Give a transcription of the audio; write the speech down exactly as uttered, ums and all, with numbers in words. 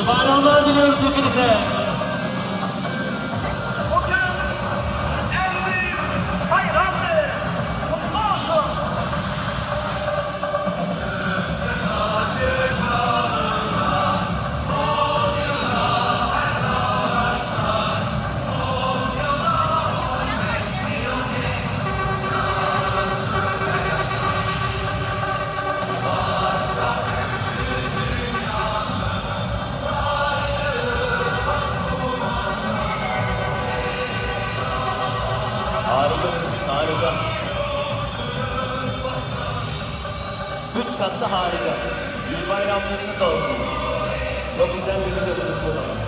İyi bayramlar diliyoruz hepinize. Bugün en büyük bayramdır. Kutlu olsun. Harikasınız, harika. Üç katlı harika. İyi bayramlarınız olsun. Çok güzel bir videosunuz bu.